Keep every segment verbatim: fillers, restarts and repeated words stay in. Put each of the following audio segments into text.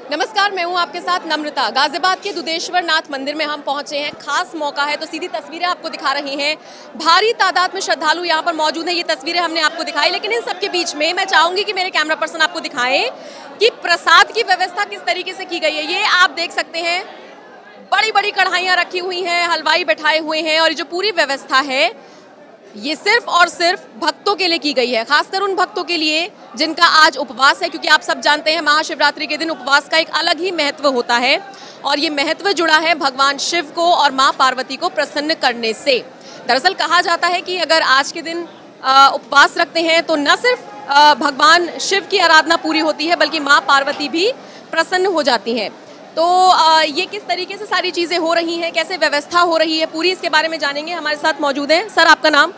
नमस्कार, मैं हूं आपके साथ नम्रता। गाजियाबाद के दुधेश्वर नाथ मंदिर में हम पहुंचे हैं। खास मौका है तो सीधी तस्वीरें आपको दिखा रही हैं। भारी तादाद में श्रद्धालु यहां पर मौजूद हैं। ये तस्वीरें हमने आपको दिखाई, लेकिन इन सबके बीच में मैं चाहूंगी कि मेरे कैमरा पर्सन आपको दिखाएं कि प्रसाद की व्यवस्था किस तरीके से की गई है। ये आप देख सकते हैं, बड़ी बड़ी कढ़ाइयाँ रखी हुई हैं, हलवाई बैठाए हुए हैं, और ये जो पूरी व्यवस्था है ये सिर्फ और सिर्फ भक्तों के लिए की गई है। खासकर उन भक्तों के लिए जिनका आज उपवास है, क्योंकि आप सब जानते हैं महाशिवरात्रि के दिन उपवास का एक अलग ही महत्व होता है, और ये महत्व जुड़ा है भगवान शिव को और माँ पार्वती को प्रसन्न करने से। दरअसल कहा जाता है कि अगर आज के दिन उपवास रखते हैं तो न सिर्फ भगवान शिव की आराधना पूरी होती है, बल्कि माँ पार्वती भी प्रसन्न हो जाती हैं। तो ये किस तरीके से सारी चीज़ें हो रही हैं, कैसे व्यवस्था हो रही है पूरी, इसके बारे में जानेंगे। हमारे साथ मौजूद हैं। सर, आपका नाम?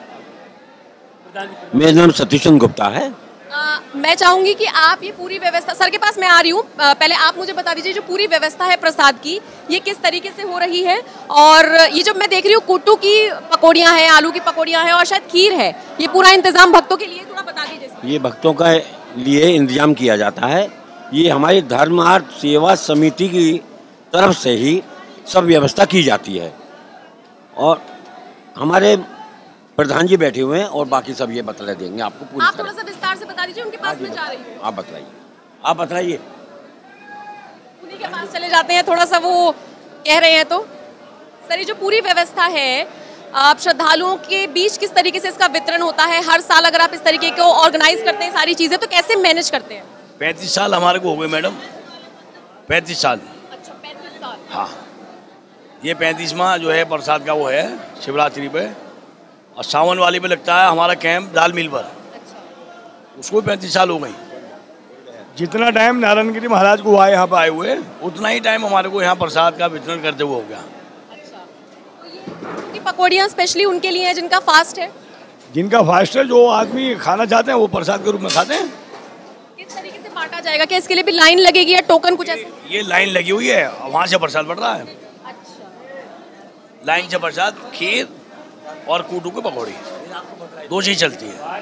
मेरा नाम सतीशन गुप्ता है। आ, मैं चाहूंगी कि आप ये पूरी व्यवस्था, सर के पास मैं आ रही हूँ, पहले आप मुझे बता दीजिए जो पूरी व्यवस्था है प्रसाद की, ये किस तरीके से हो रही है। और ये जो मैं देख रही हूँ कुट्टू की पकौड़ियाँ हैं, आलू की पकौड़ियाँ हैं और शायद खीर है, ये पूरा इंतजाम भक्तों के लिए थोड़ा बता दीजिए। ये भक्तों का लिए इंतजाम किया जाता है। ये हमारी धर्मार्थ सेवा समिति की तरफ से ही सब व्यवस्था की जाती है, और हमारे प्रधान जी बैठे हुए हैं और बाकी सब ये बतला देंगे आपको पूरी। आप थोड़ा सा विस्तार से बता दीजिए, उनके पास में जा रही हूँ। आप बताइए, आप बताइए। उन्हीं के पास चले जाते हैं, थोड़ा सा वो कह रहे हैं। तो सर, ये जो पूरी व्यवस्था है, आप श्रद्धालुओं के बीच किस तरीके से इसका वितरण होता है? हर साल अगर आप इस तरीके को ऑर्गेनाइज करते हैं सारी चीजें, तो कैसे मैनेज करते हैं? पैंतीस साल हमारे को हो गए मैडम, पैंतीस साल। अच्छा, पैंतीस साल। हाँ, ये पैंतीसवां जो है प्रसाद का वो है शिवरात्रि पे, और सावन वाली पे लगता है हमारा कैंप दाल मिल पर। अच्छा। उसको पैंतीस साल हो गई। जितना टाइम नारायणगिरी महाराज को आए यहाँ पे आए हुए, उतना ही टाइम हमारे को यहाँ प्रसाद का वितरण करते हुए हो गया। अच्छा, तो ये पकौड़ियाँ स्पेशली उनके लिए हैं जिनका फास्ट है? जिनका फास्ट है, जो आदमी खाना चाहते हैं वो प्रसाद के रूप में खाते हैं। किस तरीके से बांटा जाएगा? क्या इसके लिए भी लाइन लगेगी या टोकन कुछ ऐसा? ये, ये लाइन लगी हुई है, वहाँ से प्रसाद बढ़ रहा है। अच्छा, लाइन से प्रसाद, खीर और कूटू की पकौड़ी, दो चीज चलती है।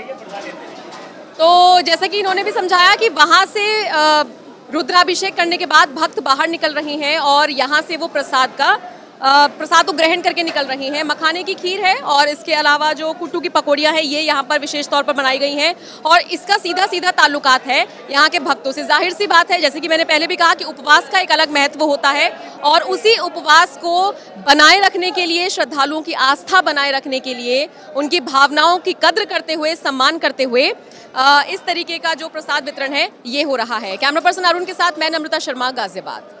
तो जैसा कि इन्होंने भी समझाया कि वहाँ से रुद्राभिषेक करने के बाद भक्त बाहर निकल रहे हैं और यहाँ से वो प्रसाद का प्रसाद को ग्रहण करके निकल रही हैं। मखाने की खीर है और इसके अलावा जो कुट्टू की पकौड़ियाँ हैं, ये यहाँ पर विशेष तौर पर बनाई गई हैं, और इसका सीधा सीधा ताल्लुकात है यहाँ के भक्तों से। जाहिर सी बात है, जैसे कि मैंने पहले भी कहा कि उपवास का एक अलग महत्व होता है, और उसी उपवास को बनाए रखने के लिए, श्रद्धालुओं की आस्था बनाए रखने के लिए, उनकी भावनाओं की कद्र करते हुए, सम्मान करते हुए इस तरीके का जो प्रसाद वितरण है ये हो रहा है। कैमरा पर्सन अरुण के साथ मैं नम्रता शर्मा, गाजियाबाद।